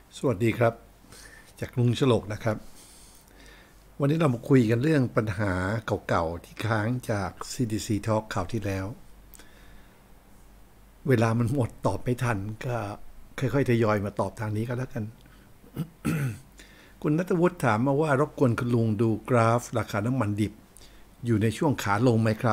สวัสดีครับจากลุงฉลกนะครับวันนี้เรามาคุยกันเรื่องปัญหาเก่าๆที่ค้างจาก CDC Talk ข่าวที่แล้วเวลามันหมดตอบไม่ทันก็ค่อยๆทยอยมาตอบทางนี้ก็แล้วกันคุณณัฐวุฒิถามมาว่ารบกวนคุณลุงดูกราฟราคาน้ำมันดิบอยู่ในช่วงขาลงไหมครับ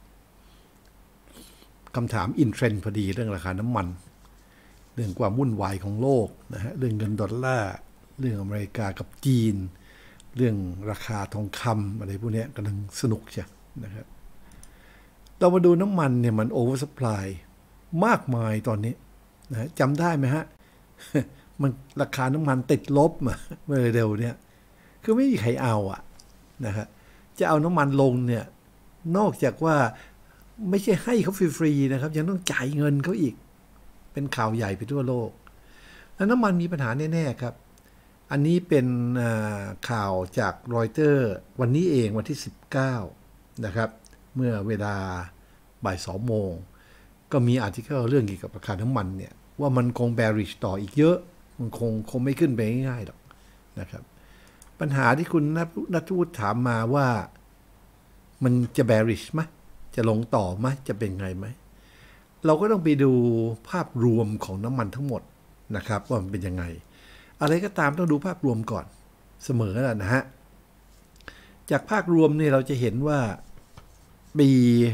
คำถามอินเทรนด์พอดีเรื่องราคาน้ำมันเรื่องความวุ่นวายของโลกนะฮะเรื่องเงินดอลลาร์เรื่องอเมริกากับจีนเรื่องราคาทองคำอะไรพวกนี้กำลังสนุกใช่นะครับเรามาดูน้ำมันเนี่ยมันโอเวอร์ซัพพลายมากมายตอนนี้นะจำได้ไหมฮะมันราคาน้ำมันติดลบมาเมื่อเร็วเนี่ยคือไม่มีใครเอาอะนะฮะจะเอาน้ำมันลงเนี่ยนอกจากว่าไม่ใช่ให้เขาฟรีๆนะครับยังต้องจ่ายเงินเขาอีกเป็นข่าวใหญ่ไปทั่วโลกแล้วน้ำมันมีปัญหาแน่ๆครับอันนี้เป็นข่าวจากรอยเตอร์วันนี้เองวันที่19นะครับเมื่อเวลาบ่าย2โมงก็มีอาร์ติเคิลเรื่องเกี่ยวกับราคาน้ำมันเนี่ยว่ามันคง bearish ต่ออีกเยอะมันคงไม่ขึ้นไปง่ายๆหรอกนะครับปัญหาที่คุณณัฐวุฒิถามมาว่ามันจะ bearish ไหมจะลงต่อไหมจะเป็นไงไหมเราก็ต้องไปดูภาพรวมของน้ำมันทั้งหมดนะครับว่ามันเป็นยังไงอะไรก็ตามต้องดูภาพรวมก่อนเสมอแล้วนะฮะจากภาพรวมเนี่ยเราจะเห็นว่าปี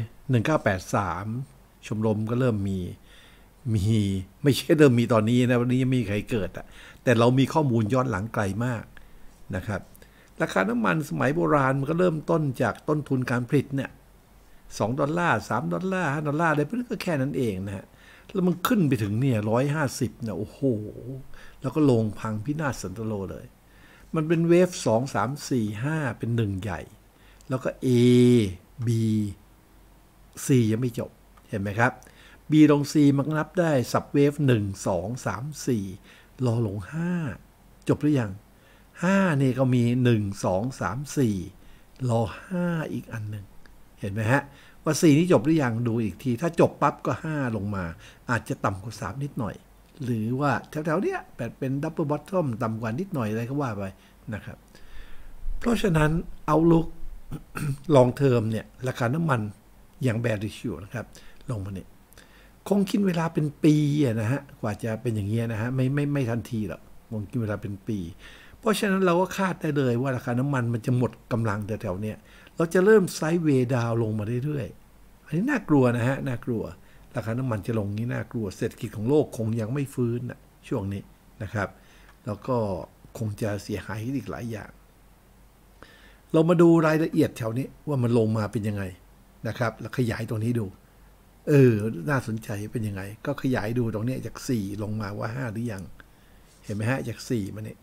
1983ชมรมก็เริ่มมีไม่ใช่เริ่มมีตอนนี้นะวันนี้ยังไม่มีใครเกิดอะแต่เรามีข้อมูลย้อนหลังไกลมากนะครับราคาน้ำมันสมัยโบราณมันก็เริ่มต้นจากต้นทุนการผลิตเนี่ย$2 $3 $5อะไรพวกนี้ก็แค่นั้นเองนะฮะแล้วมันขึ้นไปถึงเนี่ย150เนี่ยโอ้โหแล้วก็ลงพังพินาศสันตโลเลยมันเป็นเวฟ2 3 4 5เป็นหนึ่งใหญ่แล้วก็ A B C ยังไม่จบเห็นไหมครับ B ลง C มันนับได้สับเวฟ1 2 3 4รอลง5จบหรือยัง5นี่ก็มี1 2 3 4รอ5อีกอันหนึ่งเห็นไหมฮะว่า4นี้จบหรือยังดูอีกทีถ้าจบปั๊บก็5ลงมาอาจจะต่ำกว่า3นิดหน่อยหรือว่าแถวๆเนี้ยเป็นดับเบิลบอททอมต่ำกว่านิดหน่อยอะไรก็ว่าไปนะครับเพราะฉะนั้นเอาลุกลองเทอมเนี่ยราคาน้ำมันอย่างแบริชอยู่นะครับลงมาเนี่ยคงกินเวลาเป็นปีนะฮะกว่าจะเป็นอย่างเงี้ยนะฮะไม่ทันทีหรอกคงกินเวลาเป็นปีเพราะฉะนั้นเราก็คาดได้เลยว่าราคาน้ำมันมันจะหมดกำลังแถวๆเนี้ยเราจะเริ่มไซด์เวย์ดาวลงมาเรื่อยๆอันนี้น่ากลัวนะฮะน่ากลัวราคาน้ำมันจะลงนี้น่ากลัวเศรษฐกิจของโลกคงยังไม่ฟื้นนะช่วงนี้นะครับแล้วก็คงจะเสียหายอีกหลายอย่างเรามาดูรายละเอียดแถวนี้ว่ามันลงมาเป็นยังไงนะครับแล้วขยายตรงนี้ดูน่าสนใจเป็นยังไงก็ขยายดูตรงนี้จาก4ลงมาว่า5หรือยังเห็นไหมฮะจาก4มาเนี่ย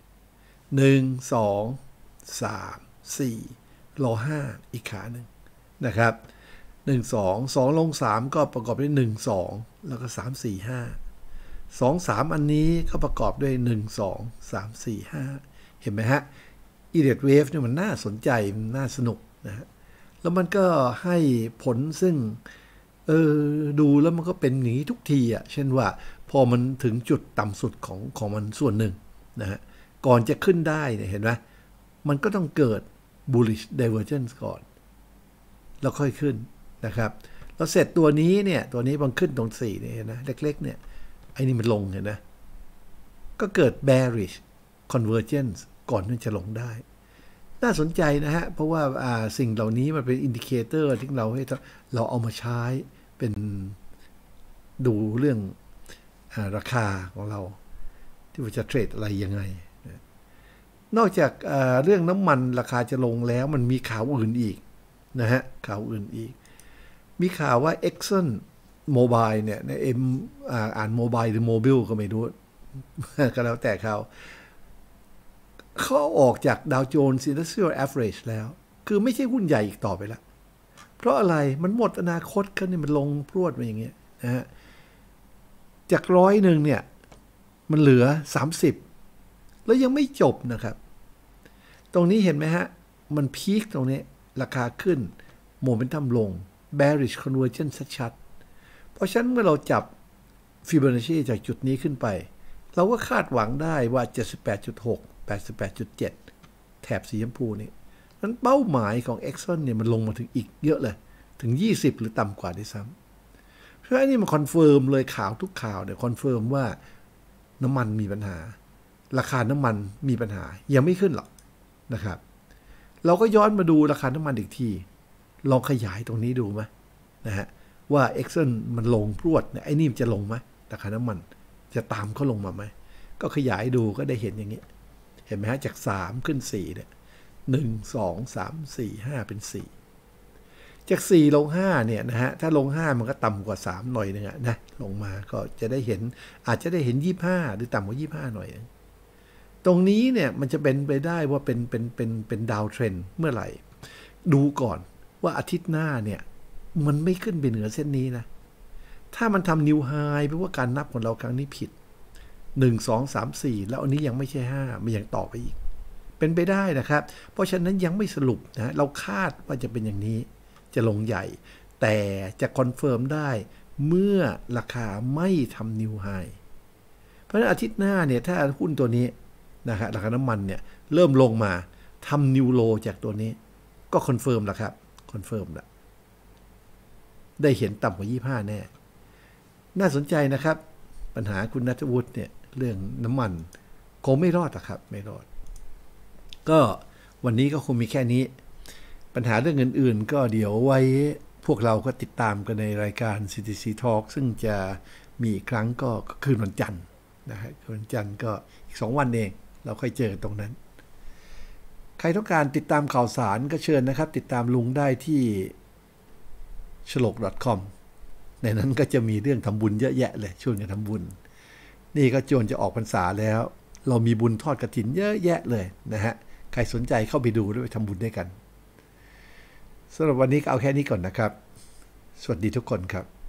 1 2 3 4รอ5อีกขาหนึ่งนะครับ1 2 2ลง3ก็ประกอบด้วย1 2แล้วก็3 4 5 2 3อันนี้ก็ประกอบด้วย1 2 3 4 5เห็นไหมฮะอีเดดเวฟเนี่ยมันน่าสนใจมันน่าสนุกนะฮะแล้วมันก็ให้ผลซึ่งดูแล้วมันก็เป็นอย่างนี้ทุกทีอ่ะเช่นว่าพอมันถึงจุดต่ำสุดของมันส่วนหนึ่งนะฮะก่อนจะขึ้นได้เนี่ยเห็นไหมมันก็ต้องเกิด bullish divergence ก่อนแล้วค่อยขึ้นนะครับแล้วเสร็จตัวนี้เนี่ยตัวนี้มันขึ้นตรง4เนี่ยนะเล็กๆเนี่ยไอ้นี่มันลงเห็นนะก็เกิด bearish convergence ก่อนที่จะลงได้น่าสนใจนะฮะเพราะว่าสิ่งเหล่านี้มันเป็นอินดิเคเตอร์ที่เราเอามาใช้เป็นดูเรื่องราคาของเราที่ว่าจะเทรดอะไรยังไงนอกจากเรื่องน้ำมันราคาจะลงแล้วมันมีข่าวอื่นอีกนะฮะข่าวอื่นอีกมีข่าวว่า Exxon Mobil เนี่ยในอ่านโมบายหรือโมบิลก็ไม่รู้ก็แล้วแต่เขาออกจากดาวโจนส์อินดัสเทรียลแอเวอเรจแล้วคือไม่ใช่หุ้นใหญ่อีกต่อไปแล้วเพราะอะไรมันหมดอนาคตกันเนี่ยมันลงพรวดมาอย่างเงี้ยนะฮะจาก100เนี่ยมันเหลือ30แล้วยังไม่จบนะครับตรงนี้เห็นไหมฮะมันพีคตรงนี้ราคาขึ้นโมเมนตัมลง bearish convergence ชัดๆเพราะฉะนั้นเมื่อเราจับฟิโบนัชชีจากจุดนี้ขึ้นไปเราก็คาดหวังได้ว่า 78.6 88.7 แถบสีชมพูนี่นั้นเป้าหมายของ Exxon เนี่ยมันลงมาถึงอีกเยอะเลยถึง20หรือต่ำกว่าด้วยซ้ำเพราะอันนี้มันคอนเฟิร์มเลยข่าวทุกข่าวเนี่ยคอนเฟิร์มว่าน้ำมันมีปัญหาราคาน้ำมันมีปัญหายังไม่ขึ้นหรอกนะครับเราก็ย้อนมาดูราคาน้ำมันอีกทีลองขยายตรงนี้ดูไหมนะฮะว่า Exxon มันลงพรวดเนี่ยไอ้นี่มันจะลงไหมราคาน้ำมันจะตามเขาลงมาไหมก็ขยายดูก็ได้เห็นอย่างนี้เห็นไหมฮะจาก3ขึ้น4เนี่ย1 2 3 4 5เป็น4จาก4ลง5เนี่ยนะฮะถ้าลง5มันก็ต่ำกว่า3หน่อยนึงนะลงมาก็จะได้เห็นอาจจะได้เห็น25หรือต่ำกว่า25หน่อยนึงตรงนี้เนี่ยมันจะเป็นไปได้ว่าเป็นดาวเทรนด์เมื่อไหร่ดูก่อนว่าอาทิตย์หน้าเนี่ยมันไม่ขึ้นไปเหนือเส้นนี้นะถ้ามันทำนิวไฮแปลว่าการนับของเราครั้งนี้ผิด1 2 3 4แล้วอันนี้ยังไม่ใช่5มันยังต่อไปอีกเป็นไปได้นะครับเพราะฉะนั้นยังไม่สรุปนะเราคาดว่าจะเป็นอย่างนี้จะลงใหญ่แต่จะคอนเฟิร์มได้เมื่อราคาไม่ทำนิวไฮเพราะฉะนั้นอาทิตย์หน้าเนี่ยถ้าหุ้นตัวนี้นะครับราคาน้ำมันเนี่ยเริ่มลงมาทำนิวโลจากตัวนี้ก็คอนเฟิร์มแล้วครับคอนเฟิร์มแล้วได้เห็นต่ำกว่า25แน่น่าสนใจนะครับปัญหาคุณณัฐวุฒิเนี่ยเรื่องน้ำมันคงไม่รอดหรอกครับไม่รอดก็วันนี้ก็คงมีแค่นี้ปัญหาเรื่องอื่นๆก็เดี๋ยวไว้พวกเราก็ติดตามกันในรายการ CTC Talk ซึ่งจะมีอีกครั้งก็คืนวันจันทร์นะฮะคืนวันจันทร์ก็อีก2วันเองเราค่อยเจอตรงนั้นใครต้องการติดตามข่าวสารก็เชิญนะครับติดตามลุงได้ที่chlok.com ในนั้นก็จะมีเรื่องทำบุญเยอะแยะเลยชวนกันทำบุญนี่ก็จวนจะออกพรรษาแล้วเรามีบุญทอดกฐินเยอะแยะเลยนะฮะใครสนใจเข้าไปดูด้วยทำบุญด้วยกันสำหรับวันนี้ก็เอาแค่นี้ก่อนนะครับสวัสดีทุกคนครับ